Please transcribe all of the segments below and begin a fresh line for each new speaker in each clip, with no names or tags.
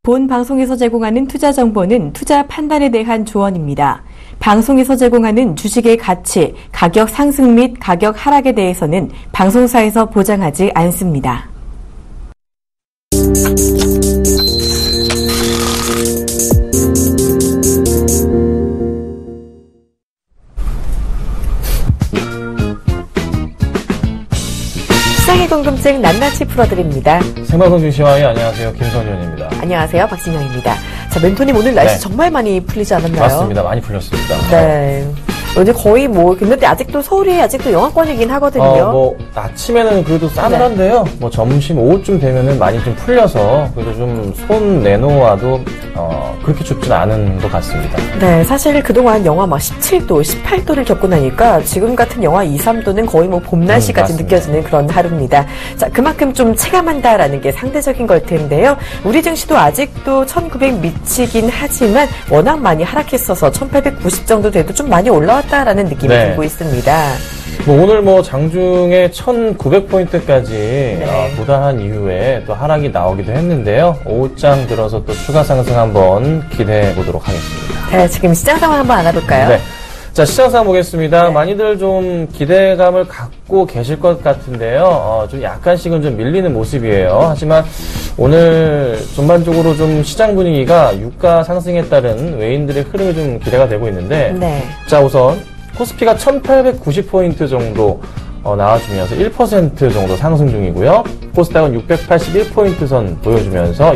본 방송에서 제공하는 투자 정보는 투자 판단에 대한 조언입니다. 방송에서 제공하는 주식의 가치, 가격 상승 및 가격 하락에 대해서는 방송사에서 보장하지 않습니다. 시장의 궁금증 낱낱이 풀어드립니다.
생방송 중시와의 안녕하세요. 김선현입니다.
안녕하세요. 박진영입니다. 자, 멘토님 오늘 날씨 정말 많이 풀리지 않았나요?
맞습니다. 많이 풀렸습니다.
네. 어제 거의 근데 아직도 서울이 아직도 영하권이긴 하거든요.
아침에는 그래도 싸늘한데요. 점심, 오후쯤 되면은 많이 좀 풀려서 그래도 좀 손 내놓아도 그렇게 춥진 않은 것 같습니다.
네, 사실 그동안 영하 17도, 18도를 겪고 나니까 지금 같은 영하 2, 3도는 거의 봄 날씨까지 느껴지는 그런 하루입니다. 자, 그만큼 좀 체감한다라는 게 상대적인 걸 텐데요. 우리 증시도 아직도 1900 미치긴 하지만 워낙 많이 하락했어서 1890 정도 돼도 좀 많이 올라왔다라는 느낌이 들고 있습니다.
오늘 장중에 1900포인트까지 도달한 이후에 또 하락이 나오기도 했는데요. 오후장 들어서 또 추가 상승 한번 기대해 보도록 하겠습니다.
네, 지금 시장 상황 한번 알아볼까요?
네. 자, 시장 상황 보겠습니다. 많이들 좀 기대감을 갖고 계실 것 같은데요. 좀 약간씩은 좀 밀리는 모습이에요. 하지만 오늘 전반적으로 좀 시장 분위기가 유가 상승에 따른 외인들의 흐름이 좀 기대가 되고 있는데, 자, 우선 코스피가 1890포인트 정도 나와주면서 1% 정도 상승 중이고요. 코스닥은 681포인트 선 보여주면서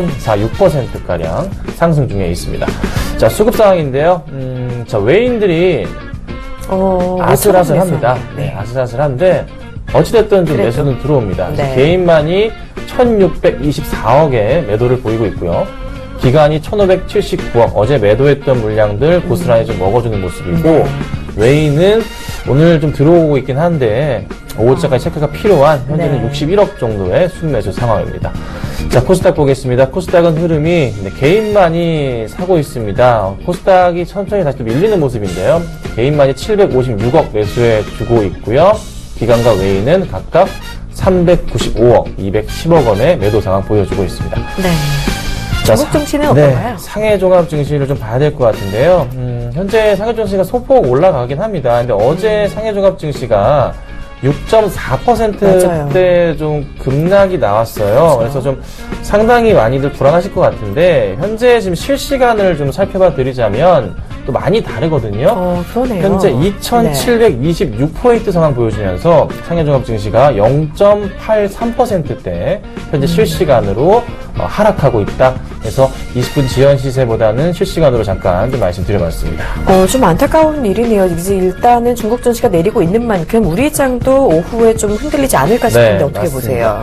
0.46%가량 상승 중에 있습니다. 자, 수급 상황인데요. 자, 외인들이 아슬아슬합니다. 네, 아슬아슬한데 어찌됐든 좀 매수는 들어옵니다. 개인만이 1624억의 매도를 보이고 있고요. 기관이 1579억, 어제 매도했던 물량들 고스란히 좀 먹어주는 모습이고, 외인은 오늘 좀 들어오고 있긴 한데, 오후장까지 체크가 필요한 현재는 61억 정도의 순매수 상황입니다. 자, 코스닥 보겠습니다. 코스닥은 흐름이 개인만이 사고 있습니다. 코스닥이 천천히 다시 또 밀리는 모습인데요. 개인만이 756억 매수해 주고 있고요. 기관과 외인은 각각 395억, 210억 원의 매도 상황 보여주고 있습니다.
네. 중국 증시는 어떤가요?
상해 종합 증시를 좀 봐야 될 것 같은데요. 현재 상해 증시가 소폭 올라가긴 합니다. 근데 어제 상해 종합 증시가 6.4%대 좀 급락이 나왔어요. 그래서 좀 상당히 많이들 불안하실 것 같은데, 현재 지금 실시간을 좀 살펴봐 드리자면 또 많이 다르거든요.
그러네요.
현재 2726포인트 상황 보여주면서 상해종합 증시가 0.83%대 현재 실시간으로 하락하고 있다. 그래서 20분 지연 시세보다는 실시간으로 잠깐 좀 말씀드려봤습니다.
좀 안타까운 일이네요. 이제 일단은 중국 증시가 내리고 있는 만큼 우리 장도 오후에 좀 흔들리지 않을까 싶은데 어떻게 보세요?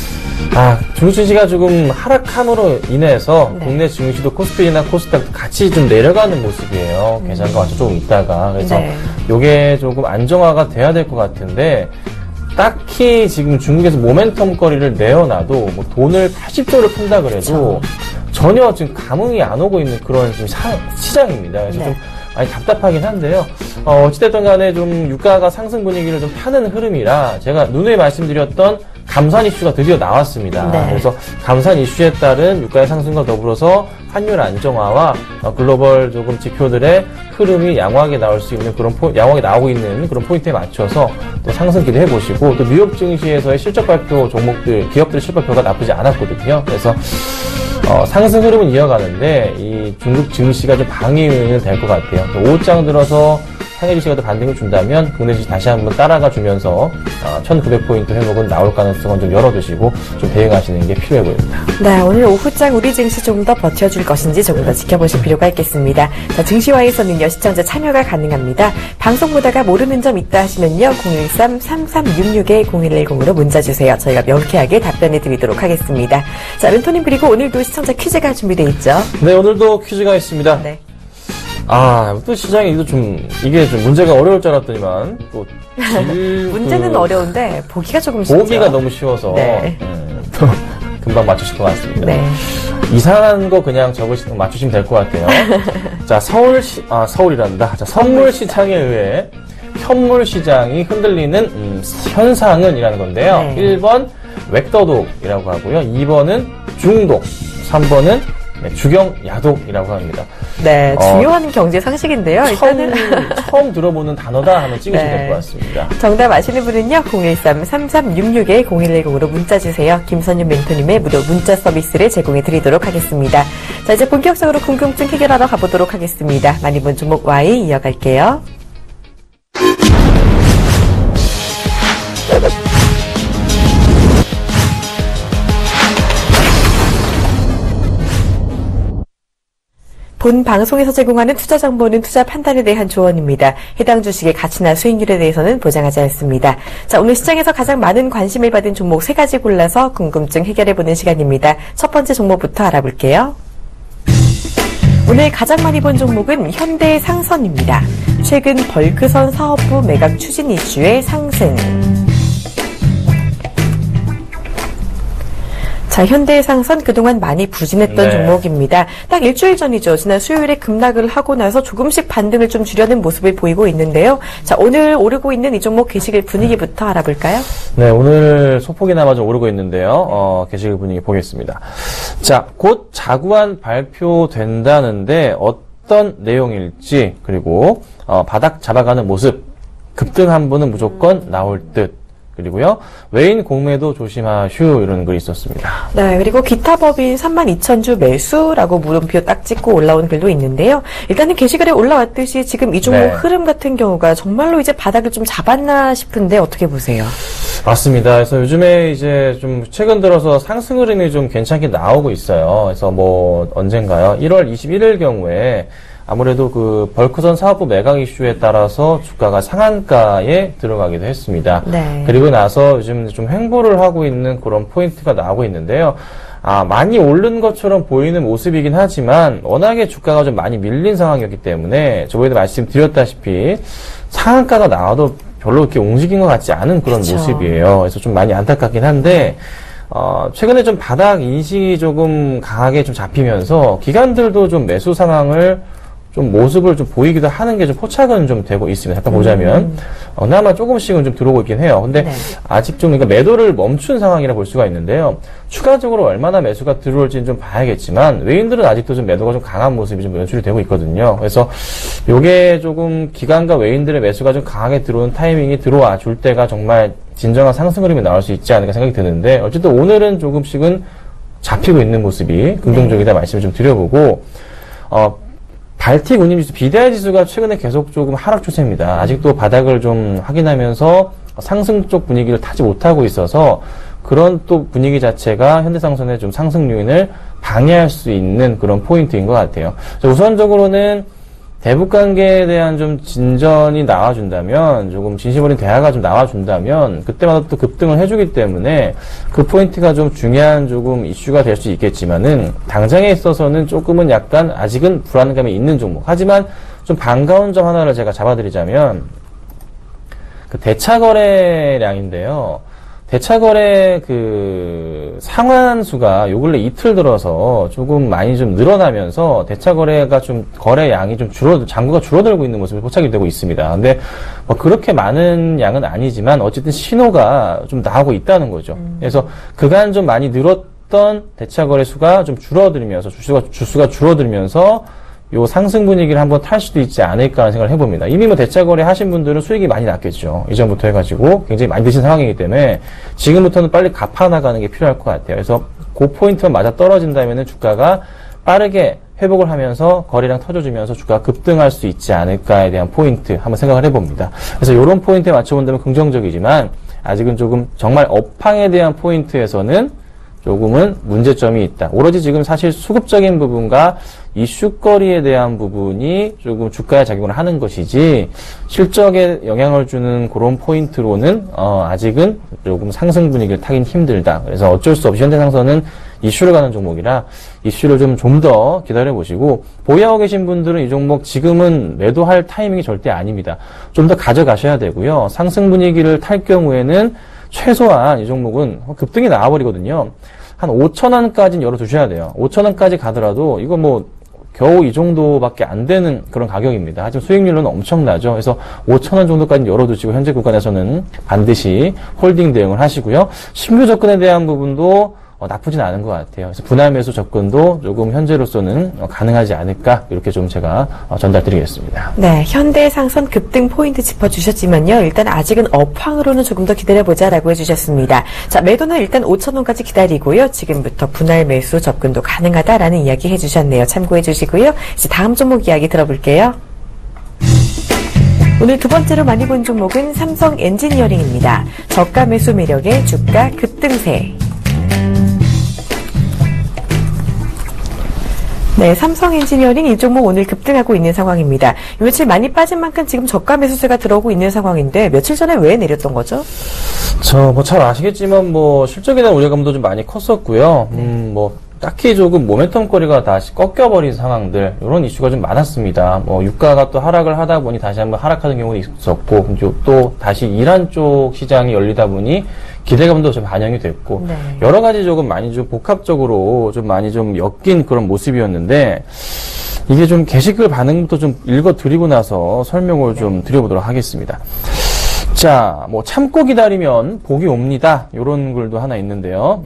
중국 증시가 조금 하락함으로 인해서 국내 증시도 코스피나 코스닥도 같이 좀 내려가는 모습이에요. 계산과 맞춰 조금 있다가. 그래서 요게 조금 안정화가 돼야 될 것 같은데, 딱히 지금 중국에서 모멘텀 거리를 내어놔도 돈을 80조를 푼다 그래도 전혀 지금 감흥이 안 오고 있는 그런 좀 시장입니다. 그래서 좀 많이 답답하긴 한데요. 어찌됐든 간에 좀 유가가 상승 분위기를 좀 펴는 흐름이라 제가 누누이 말씀드렸던 감산 이슈가 드디어 나왔습니다. 그래서 감산 이슈에 따른 유가의 상승과 더불어서 환율 안정화와 글로벌 조금 지표들의 흐름이 양호하게 나올 수 있는 양호하게 나오고 있는 그런 포인트에 맞춰서 또 상승 기대해 보시고, 또 뉴욕 증시에서의 실적 발표 종목들, 기업들의 실적 발표가 나쁘지 않았거든요. 그래서 상승 흐름은 이어가는데 이 중국 증시가 좀 방해 요인은 될 것 같아요. 오후장 들어서 상해 증시가 더 반등을 준다면 국내 증시 다시 한번 따라가 주면서 1900포인트 회복은 나올 가능성은 좀 열어두시고 좀 대응하시는 게 필요해 보입니다.
네, 오늘 오후장 우리 증시 조금 더 버텨줄 것인지 조금 더 지켜보실 필요가 있겠습니다. 자, 증시와에서는요, 시청자 참여가 가능합니다. 방송 보다가 모르는 점 있다 하시면요, 013-3366-0110으로 문자 주세요. 저희가 명쾌하게 답변해 드리도록 하겠습니다. 자, 멘토님, 그리고 오늘도 시청자 퀴즈가 준비되어 있죠?
네, 오늘도 퀴즈가 있습니다.
네.
또 시장이 이게 좀 문제가 어려울 줄 알았더니만, 또,
문제는 어려운데, 보기가 조금 쉽죠.
보기가 너무 쉬워서, 또, 금방 맞추실 것 같습니다.
네.
이상한 거 그냥 맞추시면 될 것 같아요. 자, 서울이란다. 자, 선물 시장에 의해 현물 시장이 흔들리는, 현상은 이라는 건데요. 1번, 웩더독이라고 하고요. 2번은 중독, 3번은 주경 야독이라고 합니다.
네, 중요한 경제 상식인데요.
처음 들어보는 단어다 하면 찍으시면 될 것 같습니다.
정답 아시는 분은요, 013-3366-0110으로 문자 주세요. 김선윤 멘토님의 무료 문자 서비스를 제공해 드리도록 하겠습니다. 자, 이제 본격적으로 궁금증 해결하러 가보도록 하겠습니다. 많이 본 종목 Y 이어갈게요. 본 방송에서 제공하는 투자 정보는 투자 판단에 대한 조언입니다. 해당 주식의 가치나 수익률에 대해서는 보장하지 않습니다. 자, 오늘 시장에서 가장 많은 관심을 받은 종목 3가지 골라서 궁금증 해결해보는 시간입니다. 첫 번째 종목부터 알아볼게요. 오늘 가장 많이 본 종목은 현대상선입니다. 최근 벌크선 사업부 매각 추진 이슈의 상승. 자, 현대상선 그동안 많이 부진했던 종목입니다. 딱 일주일 전이죠. 지난 수요일에 급락을 하고 나서 조금씩 반등을 좀 주려는 모습을 보이고 있는데요. 자, 오늘 오르고 있는 이 종목 게시글 분위기부터 알아볼까요?
네, 오늘 소폭이나마 좀 오르고 있는데요. 게시글 분위기 보겠습니다. 자, 곧 자구안 발표된다는데 어떤 내용일지, 그리고 바닥 잡아가는 모습, 급등 한 번은 무조건 나올 듯. 그리고요, 외인 공매도 조심하슈, 이런 글이 있었습니다.
네, 그리고 기타 법인 32,000주 매수라고 물음표 딱 찍고 올라온 글도 있는데요. 일단은 게시글에 올라왔듯이 지금 이 종목 흐름 같은 경우가 정말로 이제 바닥을 좀 잡았나 싶은데 어떻게 보세요?
맞습니다. 그래서 요즘에 이제 좀 최근 들어서 상승 흐름이 좀 괜찮게 나오고 있어요. 그래서 뭐 언젠가요? 1월 21일 경우에 아무래도 그 벌크선 사업부 매각 이슈에 따라서 주가가 상한가에 들어가기도 했습니다.
네.
그리고 나서 요즘 좀 횡보를 하고 있는 그런 포인트가 나오고 있는데요. 많이 오른 것처럼 보이는 모습이긴 하지만 워낙에 주가가 좀 많이 밀린 상황이었기 때문에 저번에도 말씀드렸다시피 상한가가 나와도 별로 이렇게 움직인 것 같지 않은 그런 모습이에요. 그래서 좀 많이 안타깝긴 한데 최근에 좀 바닥 인식이 조금 강하게 좀 잡히면서 기관들도 좀 매수 상황을 좀 모습을 좀 보이기도 하는 게 좀 포착은 좀 되고 있습니다. 잠깐 보자면 그나마 조금씩은 좀 들어오고 있긴 해요. 근데 아직 좀 그러니까 매도를 멈춘 상황이라 볼 수가 있는데요. 추가적으로 얼마나 매수가 들어올지는 좀 봐야겠지만 외인들은 아직도 좀 매도가 좀 강한 모습이 좀 연출이 되고 있거든요. 그래서 요게 조금 기관과 외인들의 매수가 좀 강하게 들어오는 타이밍이 들어와 줄 때가 정말 진정한 상승 흐름이 나올 수 있지 않을까 생각이 드는데 어쨌든 오늘은 조금씩은 잡히고 있는 모습이 긍정적이다 말씀을 좀 드려보고 발틱 운임지수, BDI 지수가 최근에 계속 조금 하락 추세입니다. 아직도 바닥을 좀 확인하면서 상승 쪽 분위기를 타지 못하고 있어서 그런 또 분위기 자체가 현대상선의 좀 상승 요인을 방해할 수 있는 그런 포인트인 것 같아요. 우선적으로는 대북 관계에 대한 좀 진전이 나와준다면, 조금 진심 어린 대화가 좀 나와준다면, 그때마다 또 급등을 해주기 때문에 그 포인트가 좀 중요한 조금 이슈가 될 수 있겠지만은, 당장에 있어서는 조금은 약간 아직은 불안감이 있는 종목. 하지만 좀 반가운 점 하나를 제가 잡아드리자면, 그 대차거래량인데요. 대차거래 그 상환수가 요 근래 이틀 들어서 조금 많이 좀 늘어나면서 대차거래가 좀 거래량이 좀 잔고가 줄어들고 있는 모습이 포착이 되고 있습니다. 근데 뭐 그렇게 많은 양은 아니지만 어쨌든 신호가 좀 나오고 있다는 거죠. 그래서 그간 좀 많이 늘었던 대차거래 수가 좀 줄어들면서 주수가 줄어들면서 요 상승 분위기를 한번 탈 수도 있지 않을까 하는 생각을 해봅니다. 이미 뭐 대차거래 하신 분들은 수익이 많이 났겠죠. 이전부터 해가지고 굉장히 많이 드신 상황이기 때문에 지금부터는 빨리 갚아나가는 게 필요할 것 같아요. 그래서 그 포인트만 맞아 떨어진다면은 주가가 빠르게 회복을 하면서 거래량 터져주면서 주가가 급등할 수 있지 않을까에 대한 포인트 한번 생각을 해봅니다. 그래서 이런 포인트에 맞춰본다면 긍정적이지만 아직은 조금 정말 업황에 대한 포인트에서는 조금은 문제점이 있다. 오로지 지금 사실 수급적인 부분과 이슈거리에 대한 부분이 조금 주가에 작용을 하는 것이지 실적에 영향을 주는 그런 포인트로는 아직은 조금 상승 분위기를 타긴 힘들다. 그래서 어쩔 수 없이 현대상선은 이슈를 가는 종목이라 이슈를 좀 더 기다려보시고 보유하고 계신 분들은 이 종목 지금은 매도할 타이밍이 절대 아닙니다. 좀 더 가져가셔야 되고요. 상승 분위기를 탈 경우에는 최소한 이 종목은 급등이 나와버리거든요. 한 5,000원까지는 열어두셔야 돼요. 5,000원까지 가더라도 이거 뭐 겨우 이 정도밖에 안 되는 그런 가격입니다. 하지만 수익률은 엄청나죠. 그래서 5,000원 정도까지 열어두시고 현재 구간에서는 반드시 홀딩 대응을 하시고요. 신규 접근에 대한 부분도 나쁘진 않은 것 같아요. 그래서 분할 매수 접근도 조금 현재로서는 가능하지 않을까 이렇게 좀 제가 전달드리겠습니다.
네, 현대상선 급등 포인트 짚어주셨지만요. 일단 아직은 업황으로는 조금 더 기다려보자라고 해주셨습니다. 자, 매도는 일단 5,000원까지 기다리고요. 지금부터 분할 매수 접근도 가능하다라는 이야기 해주셨네요. 참고해주시고요. 이제 다음 종목 이야기 들어볼게요. 오늘 두 번째로 많이 본 종목은 삼성 엔지니어링입니다. 저가 매수 매력의 주가 급등세. 네, 삼성 엔지니어링 이 종목 오늘 급등하고 있는 상황입니다. 며칠 많이 빠진 만큼 지금 저가 매수세가 들어오고 있는 상황인데 며칠 전에 왜 내렸던 거죠?
잘 아시겠지만 실적에 대한 우려감도 좀 많이 컸었고요. 딱히 조금 모멘텀거리가 다시 꺾여버린 상황들, 이런 이슈가 좀 많았습니다. 유가가 또 하락을 하다 보니 다시 한번 하락하는 경우도 있었고, 또 다시 이란 쪽 시장이 열리다 보니 기대감도 좀 반영이 됐고,
네.
여러 가지 조금 많이 좀 복합적으로 좀 많이 좀 엮인 그런 모습이었는데, 이게 좀 게시글 반응부터 좀 읽어드리고 나서 설명을 좀 드려보도록 하겠습니다. 자, 참고 기다리면 복이 옵니다. 이런 글도 하나 있는데요.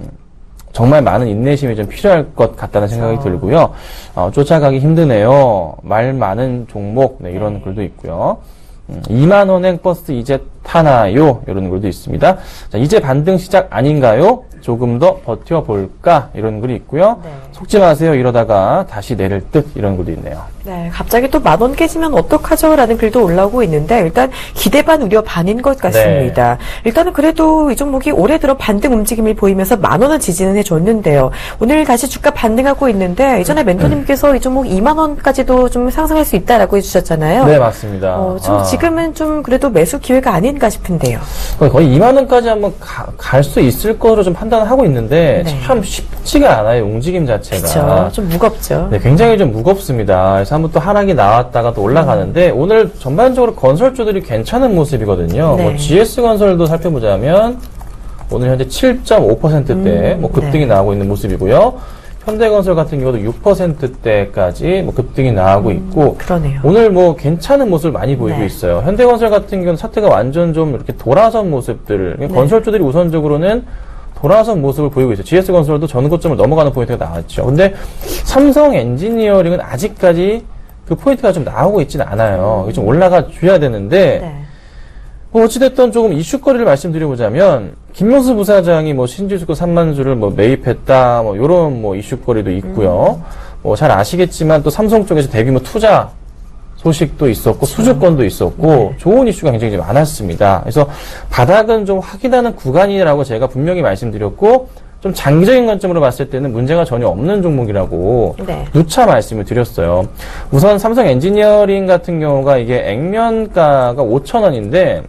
정말 많은 인내심이 좀 필요할 것 같다는 생각이 들고요. 쫓아가기 힘드네요. 말 많은 종목, 네, 이런 글도 있고요. 2만원행 버스 이제 타나요? 이런 글도 있습니다. 자, 이제 반등 시작 아닌가요? 조금 더 버텨볼까? 이런 글이 있고요.
네.
속지 마세요. 이러다가 다시 내릴 듯 이런 글도 있네요.
네, 갑자기 또 10,000원 깨지면 어떡하죠? 라는 글도 올라오고 있는데 일단 기대 반 우려 반인 것 같습니다. 네. 일단은 그래도 이 종목이 올해 들어 반등 움직임을 보이면서 10,000원을 지지는 해줬는데요. 오늘 다시 주가 반등하고 있는데 이전에 멘토님께서 이 종목 20,000원까지도 좀 상승할 수 있다라고 해주셨잖아요.
네, 맞습니다.
지금은 좀 그래도 매수 기회가 아닌가 싶은데요.
거의 20,000원까지 한번 갈 수 있을 거로 좀 판단을 하고 있는데
네.
참 쉽지가 않아요. 움직임 자체가.
그렇죠. 좀 무겁죠.
네, 굉장히 좀 무겁습니다. 그래서 한번 또 하락이 나왔다가 또 올라가는데 오늘 전반적으로 건설주들이 괜찮은 모습이거든요.
네.
GS건설도 살펴보자면 오늘 현재 7.5%대 급등이 나오고 있는 모습이고요. 현대건설 같은 경우도 6%대까지 급등이 나오고 있고
그러네요.
오늘 괜찮은 모습을 많이 보이고
네.
있어요. 현대건설 같은 경우는 사태가 완전 좀 이렇게 돌아선 모습들을
네.
건설주들이 우선적으로는 돌아선 모습을 보이고 있어요. GS건설도 전고점을 넘어가는 포인트가 나왔죠. 근데 삼성 엔지니어링은 아직까지 그 포인트가 좀 나오고 있지는 않아요. 좀 올라가 줘야 되는데
네.
어찌됐든 조금 이슈거리를 말씀드려보자면 김명수 부사장이 신주주권 3만 주를 매입했다 요런 이슈거리도 있고요. 잘 아시겠지만 또 삼성 쪽에서 대규모 투자 소식도 있었고 수주권도 있었고
네.
좋은 이슈가 굉장히 좀 많았습니다. 그래서 바닥은 좀 확인하는 구간이라고 제가 분명히 말씀드렸고 좀 장기적인 관점으로 봤을 때는 문제가 전혀 없는 종목이라고
네.
누차 말씀을 드렸어요. 우선 삼성 엔지니어링 같은 경우가 이게 액면가가 5,000원인데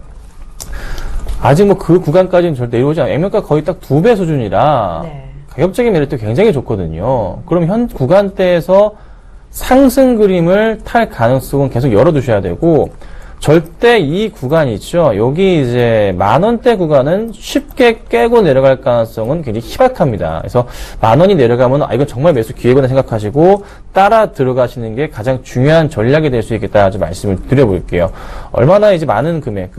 아직 그 구간까지는 절대 내려오지 않아요. 액면가 거의 딱 2배 수준이라
네.
가격적인 메리트 굉장히 좋거든요. 그럼 현 구간대에서 상승 그림을 탈 가능성은 계속 열어두셔야 되고 절대 이 구간이 있죠. 여기 이제 10,000원대 구간은 쉽게 깨고 내려갈 가능성은 굉장히 희박합니다. 그래서 10,000원이 내려가면 이건 정말 매수 기회구나 생각하시고 따라 들어가시는 게 가장 중요한 전략이 될 수 있겠다 좀 말씀을 드려볼게요. 얼마나 이제 많은 금액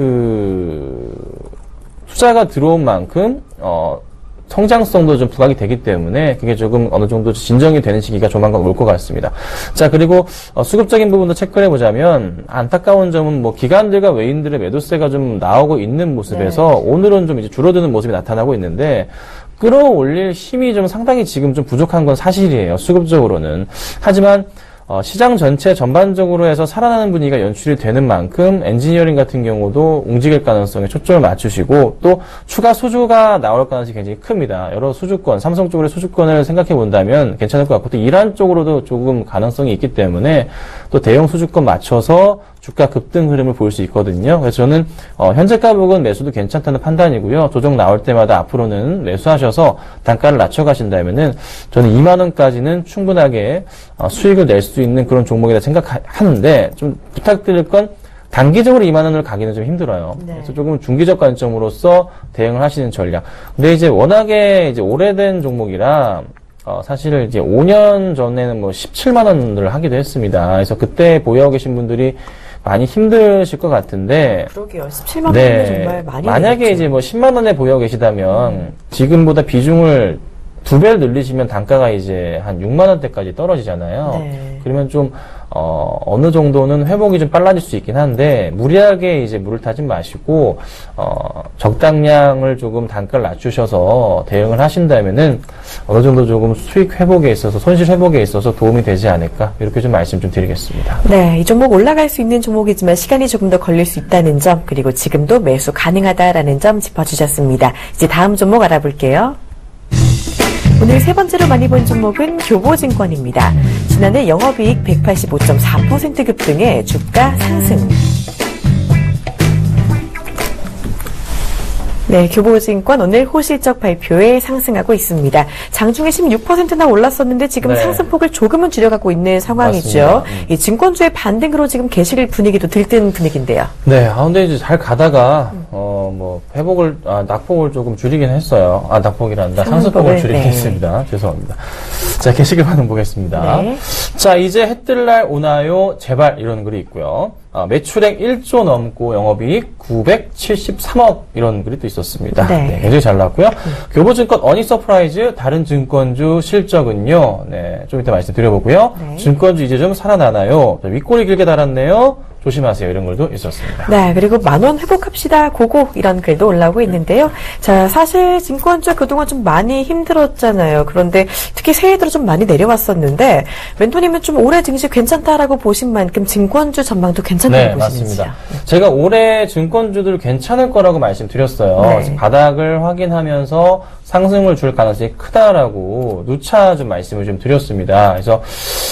투자가 들어온 만큼 성장성도 좀 부각이 되기 때문에 그게 조금 어느 정도 진정이 되는 시기가 조만간 올 것 같습니다. 자, 그리고 수급적인 부분도 체크를 해보자면 안타까운 점은 기관들과 외인들의 매도세가 좀 나오고 있는 모습에서
네.
오늘은 좀 이제 줄어드는 모습이 나타나고 있는데 끌어올릴 힘이 좀 상당히 지금 좀 부족한 건 사실이에요. 수급적으로는. 하지만 시장 전체 전반적으로 해서 살아나는 분위기가 연출이 되는 만큼 엔지니어링 같은 경우도 움직일 가능성에 초점을 맞추시고 또 추가 수주가 나올 가능성이 굉장히 큽니다. 여러 수주권, 삼성 쪽으로의 수주권을 생각해 본다면 괜찮을 것 같고 또 이란 쪽으로도 조금 가능성이 있기 때문에 또 대형 수주권 맞춰서 주가 급등 흐름을 볼 수 있거든요. 그래서 저는 현재가 부근 매수도 괜찮다는 판단이고요. 조정 나올 때마다 앞으로는 매수하셔서 단가를 낮춰가신다면은 저는 20,000원까지는 충분하게 수익을 낼 수 있는 그런 종목이라 생각하는데 좀 부탁드릴 건 단기적으로 20,000원을 가기는 좀 힘들어요.
네.
그래서 조금 중기적 관점으로서 대응을 하시는 전략. 근데 이제 워낙에 이제 오래된 종목이라 사실 이제 5년 전에는 17만원을 하기도 했습니다. 그래서 그때 보유하고 계신 분들이 많이 힘드실 것 같은데.
그러게요. 17만 원이면 정말 많이
만약에
되겠죠.
이제 10만 원에 보유하고 계시다면 지금보다 비중을 2배를 늘리시면 단가가 이제 한 6만 원대까지 떨어지잖아요.
네.
그러면 좀 어느 정도는 회복이 좀 빨라질 수 있긴 한데 무리하게 이제 물을 타지 마시고 적당량을 조금 단가를 낮추셔서 대응을 하신다면은 어느 정도 조금 수익 회복에 있어서 손실 회복에 있어서 도움이 되지 않을까 이렇게 좀 말씀 좀 드리겠습니다.
네, 이 종목 올라갈 수 있는 종목이지만 시간이 조금 더 걸릴 수 있다는 점 그리고 지금도 매수 가능하다라는 점 짚어주셨습니다. 이제 다음 종목 알아볼게요. 오늘 세 번째로 많이 본 종목은 교보증권입니다. 지난해 영업이익 185.4% 급등에 주가 상승. 네, 교보증권 오늘 호실적 발표에 상승하고 있습니다. 장중에 16%나 올랐었는데 지금
네.
상승폭을 조금은 줄여가고 있는 상황이죠. 이 증권주의 반등으로 지금 개실 분위기도 들뜬 분위기인데요.
네, 근데 이제 잘 가다가 회복을 낙폭을 조금 줄이긴 했어요. 낙폭이란다. 상승폭을 줄이긴 했습니다. 죄송합니다. 자, 게시글 반응 보겠습니다.
네.
자, 이제 해뜰 날 오나요? 제발 이런 글이 있고요. 매출액 1조 넘고 영업이익 973억 이런 글이 또 있었습니다.
네.
네, 굉장히 잘 나왔고요. 교보증권 어닝 서프라이즈 다른 증권주 실적은요. 네, 좀 이따 말씀드려보고요.
네.
증권주 이제 좀 살아나나요? 윗골이 길게 달았네요. 조심하세요. 이런 글도 있었습니다.
네, 그리고 10,000원 회복합시다. 고고 이런 글도 올라오고 있는데요. 자, 사실 증권주 그동안 좀 많이 힘들었잖아요. 그런데 특히 새해 들어 좀 많이 내려왔었는데 멘토님은 좀 올해 증시 괜찮다라고 보신 만큼 증권주 전망도 괜찮다고 보시는지요?
맞습니다. 제가 올해 증권주들 괜찮을 거라고 말씀드렸어요.
네.
바닥을 확인하면서 상승을 줄 가능성이 크다라고 누차 좀 말씀을 좀 드렸습니다. 그래서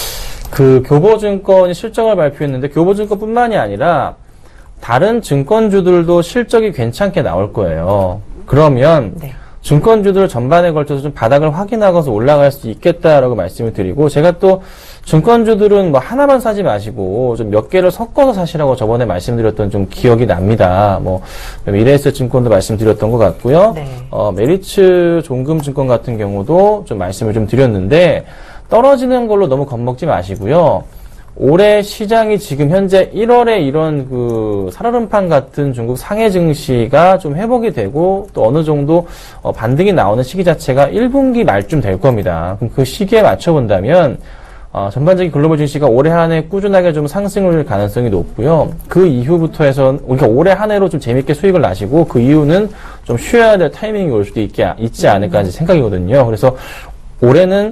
그 교보증권이 실적을 발표했는데 교보증권뿐만이 아니라 다른 증권주들도 실적이 괜찮게 나올 거예요. 그러면
네.
증권주들 전반에 걸쳐서 좀 바닥을 확인하고서 올라갈 수 있겠다라고 말씀을 드리고 제가 또 증권주들은 뭐 하나만 사지 마시고 좀 몇 개를 섞어서 사시라고 저번에 말씀드렸던 좀 기억이 납니다. 뭐 미래에셋 증권도 말씀드렸던 것 같고요.
네.
메리츠 종금증권 같은 경우도 좀 말씀을 좀 드렸는데 떨어지는 걸로 너무 겁먹지 마시고요. 올해 시장이 지금 현재 1월에 이런 그 살얼음판 같은 중국 상해 증시가 좀 회복이 되고 또 어느 정도 반등이 나오는 시기 자체가 1분기 말쯤 될 겁니다. 그럼 그 시기에 맞춰본다면 전반적인 글로벌 증시가 올해 한 해 꾸준하게 좀 상승을 가능성이 높고요. 그 이후부터 해서 그러니까 올해 한 해로 좀 재밌게 수익을 나시고 그 이후는 좀 쉬어야 될 타이밍이 올 수도 있지 않을까 생각이거든요. 그래서 올해는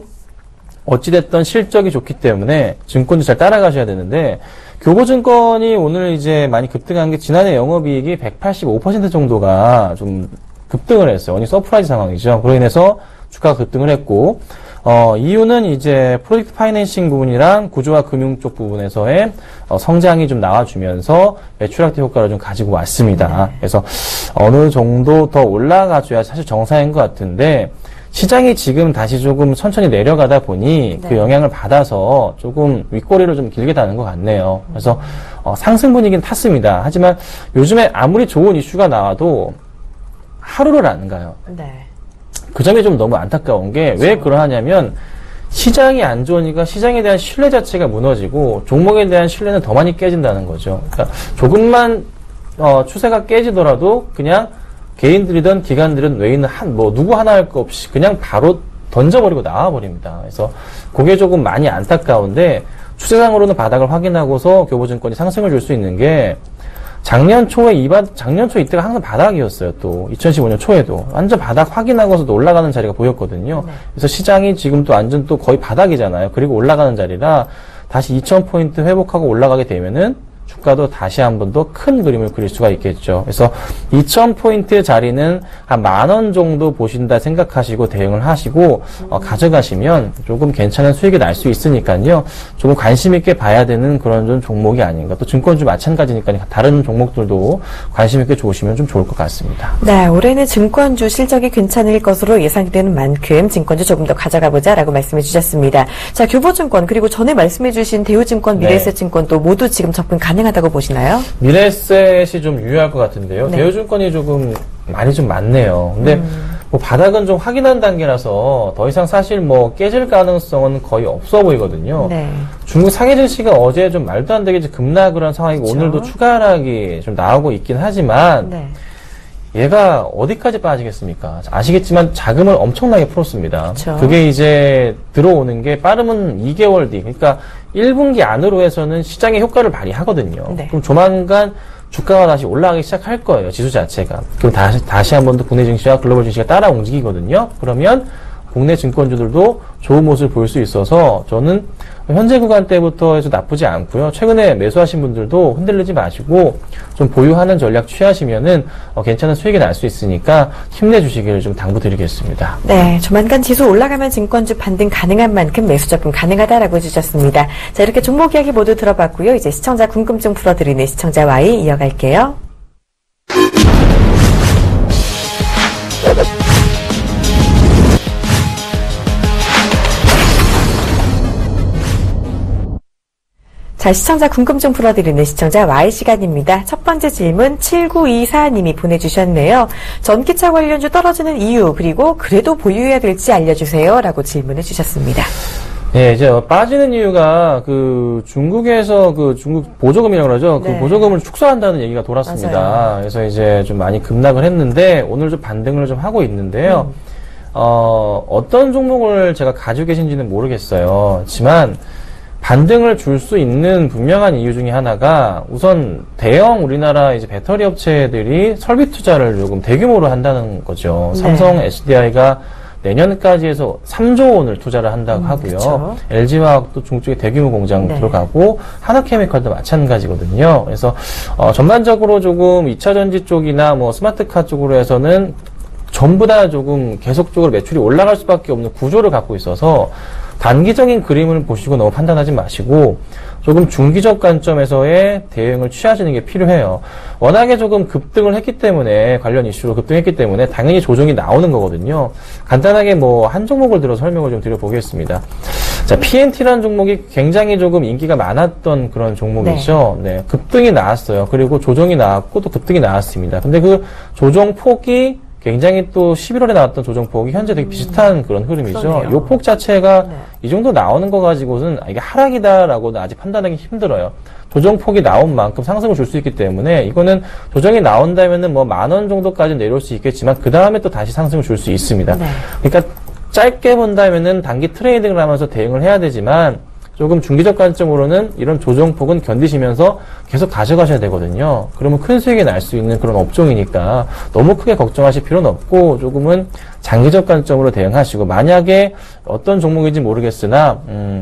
어찌됐든 실적이 좋기 때문에 증권도 잘 따라가셔야 되는데 교보증권이 오늘 이제 많이 급등한 게 지난해 영업이익이 185% 정도가 좀 급등을 했어요. 어닝 서프라이즈 상황이죠. 그로 인해서 주가가 급등을 했고 이유는 이제 프로젝트 파이낸싱 부분이랑 구조화 금융 쪽 부분에서의 성장이 좀 나와주면서 매출 확대 효과를 좀 가지고 왔습니다. 그래서 어느 정도 더 올라가줘야 사실 정상인 것 같은데 시장이 지금 다시 조금 천천히 내려가다 보니 그 영향을 받아서 조금 윗꼬리를 좀 길게 다는 것 같네요. 그래서 상승 분위기는 탔습니다. 하지만 요즘에 아무리 좋은 이슈가 나와도 하루를 안 가요.
네.
그 점이 좀 너무 안타까운 게 왜 그러하냐면 시장이 안 좋으니까 시장에 대한 신뢰 자체가 무너지고 종목에 대한 신뢰는 더 많이 깨진다는 거죠. 그러니까 조금만 추세가 깨지더라도 그냥 개인들이든 기관들은 외인은 누구 하나 할 거 없이 그냥 바로 던져버리고 나와버립니다. 그래서 그게 조금 많이 안타까운데 추세상으로는 바닥을 확인하고서 교보증권이 상승을 줄 수 있는 게 작년 초 이때가 항상 바닥이었어요. 또 2015년 초에도 완전 바닥 확인하고서도 올라가는 자리가 보였거든요.
네.
그래서 시장이 지금 또 완전 또 거의 바닥이잖아요. 그리고 올라가는 자리라 다시 2000포인트 회복하고 올라가게 되면은 주가도 다시 한 번 더 큰 그림을 그릴 수가 있겠죠. 그래서 2000포인트 자리는 한 10,000원 정도 보신다 생각하시고 대응을 하시고 가져가시면 조금 괜찮은 수익이 날 수 있으니까요. 조금 관심 있게 봐야 되는 그런 좀 종목이 아닌가. 또 증권주 마찬가지니까 다른 종목들도 관심 있게 보시면 좀 좋을 것 같습니다.
네, 올해는 증권주 실적이 괜찮을 것으로 예상되는 만큼 증권주 조금 더 가져가 보자라고 말씀해 주셨습니다. 자, 교보증권 그리고 전에 말씀해 주신 대우증권, 미래에셋증권도 모두 지금 접근 가능하다고 보시나요?
미래에셋이 좀 유효할 것 같은데요.
네.
대우증권이 조금 많이 좀 많네요. 근데 뭐 바닥은 좀 확인한 단계라서 더 이상 사실 뭐 깨질 가능성은 거의 없어 보이거든요.
네.
중국 상해 증시가 어제 좀 말도 안 되게 급락을 한 상황이고
그렇죠.
오늘도 추가 하락이 좀 나오고 있긴 하지만
네.
얘가 어디까지 빠지겠습니까? 아시겠지만 자금을 엄청나게 풀었습니다.
그쵸.
그게 이제 들어오는 게 빠르면 2개월 뒤, 그러니까 1분기 안으로 해서는 시장에 효과를 발휘하거든요.
네.
그럼 조만간 주가가 다시 올라가기 시작할 거예요, 지수 자체가. 그럼 다시 한 번 더 국내 증시와 글로벌 증시가 따라 움직이거든요. 그러면 국내 증권주들도 좋은 모습을 보일 수 있어서 저는 현재 구간대부터 해서 나쁘지 않고요. 최근에 매수하신 분들도 흔들리지 마시고 좀 보유하는 전략 취하시면은 괜찮은 수익이 날 수 있으니까 힘내주시기를 좀 당부드리겠습니다.
네, 조만간 지수 올라가면 증권주 반등 가능한 만큼 매수 접근 가능하다라고 해주셨습니다. 자, 이렇게 종목 이야기 모두 들어봤고요. 이제 시청자 궁금증 풀어드리는 시청자 Y 이어갈게요. 자, 시청자 궁금증 풀어드리는 시청자 Y 시간입니다. 첫 번째 질문 7924님이 보내주셨네요. 전기차 관련주 떨어지는 이유 그리고 그래도 보유해야 될지 알려주세요 라고 질문해 주셨습니다.
네, 이제 빠지는 이유가 중국에서 중국 보조금이라고 그러죠.
네.
그 보조금을 축소한다는 얘기가 돌았습니다.
맞아요.
그래서 이제 좀 많이 급락을 했는데 오늘 좀 반등을 좀 하고 있는데요. 어떤 종목을 제가 가지고 계신지는 모르겠어요. 하지만 반등을 줄 수 있는 분명한 이유 중에 하나가 우선 대형 우리나라 이제 배터리 업체들이 설비 투자를 조금 대규모로 한다는 거죠.
네.
삼성 SDI가 내년까지 해서 3조 원을 투자를 한다고 하고요.
그쵸.
LG화학도 중국에 대규모 공장
네.
들어가고 하나케미칼도 마찬가지거든요. 그래서 전반적으로 조금 2차 전지 쪽이나 뭐 스마트카 쪽으로 해서는 전부 다 조금 계속적으로 매출이 올라갈 수밖에 없는 구조를 갖고 있어서 단기적인 그림을 보시고 너무 판단하지 마시고 조금 중기적 관점에서의 대응을 취하시는 게 필요해요. 워낙에 조금 급등을 했기 때문에 관련 이슈로 급등했기 때문에 당연히 조정이 나오는 거거든요. 간단하게 뭐 한 종목을 들어 설명을 좀 드려보겠습니다. 자, PNT라는 종목이 굉장히 조금 인기가 많았던 그런 종목이죠. 네, 급등이 나왔어요. 그리고 조정이 나왔고 또 급등이 나왔습니다. 근데 그 조정 폭이 굉장히 또 11월에 나왔던 조정폭이 현재 되게 비슷한 그런 흐름이죠. 이 폭 자체가
네.
이 정도 나오는 거 가지고는 이게 하락이다라고는 아직 판단하기 힘들어요. 조정폭이 나온 만큼 상승을 줄 수 있기 때문에 이거는 조정이 나온다면은 뭐 10,000원 정도까지 내려올 수 있겠지만 그 다음에 또 다시 상승을 줄 수 있습니다.
네.
그러니까 짧게 본다면은 단기 트레이딩을 하면서 대응을 해야 되지만 조금 중기적 관점으로는 이런 조정폭은 견디시면서 계속 가져가셔야 되거든요. 그러면 큰 수익이 날 수 있는 그런 업종이니까 너무 크게 걱정하실 필요는 없고 조금은 장기적 관점으로 대응하시고 만약에 어떤 종목인지 모르겠으나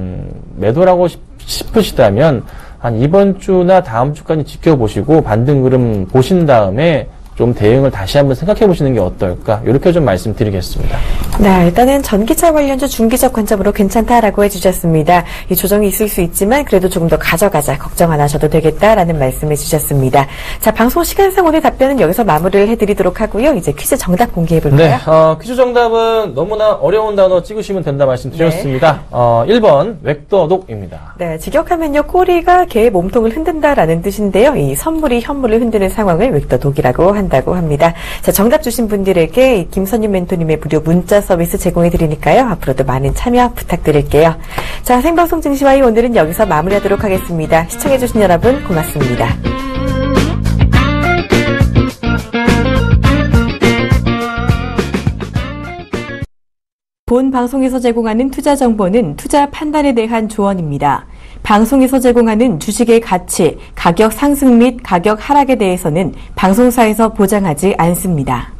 매도를 하고 싶으시다면 한 이번 주나 다음 주까지 지켜보시고 반등 흐름 보신 다음에 좀 대응을 다시 한번 생각해 보시는 게 어떨까 이렇게 좀 말씀드리겠습니다.
네, 일단은 전기차 관련주 중기적 관점으로 괜찮다라고 해주셨습니다. 이 조정이 있을 수 있지만 그래도 조금 더 가져가자 걱정 안 하셔도 되겠다라는 말씀해 주셨습니다. 자, 방송 시간상 오늘 답변은 여기서 마무리를 해드리도록 하고요. 이제 퀴즈 정답 공개해 볼까요?
네, 퀴즈 정답은 너무나 어려운 단어 찍으시면 된다 말씀드렸습니다. 1번 웩도독입니다.
네, 직역하면요 꼬리가 개의 몸통을 흔든다라는 뜻인데요. 이 선물이 현물을 흔드는 상황을 웩도독이라고 한다고 합니다. 자, 정답 주신 분들에게 김선윤 멘토님의 무료 문자 서비스 제공해 드리니까요. 앞으로도 많은 참여 부탁드릴게요. 자, 생방송 증시와이 오늘은 여기서 마무리하도록 하겠습니다. 시청해 주신 여러분 고맙습니다. 본 방송에서 제공하는 투자 정보는 투자 판단에 대한 조언입니다. 방송에서 제공하는 주식의 가치, 가격 상승 및 가격 하락에 대해서는 방송사에서 보장하지 않습니다.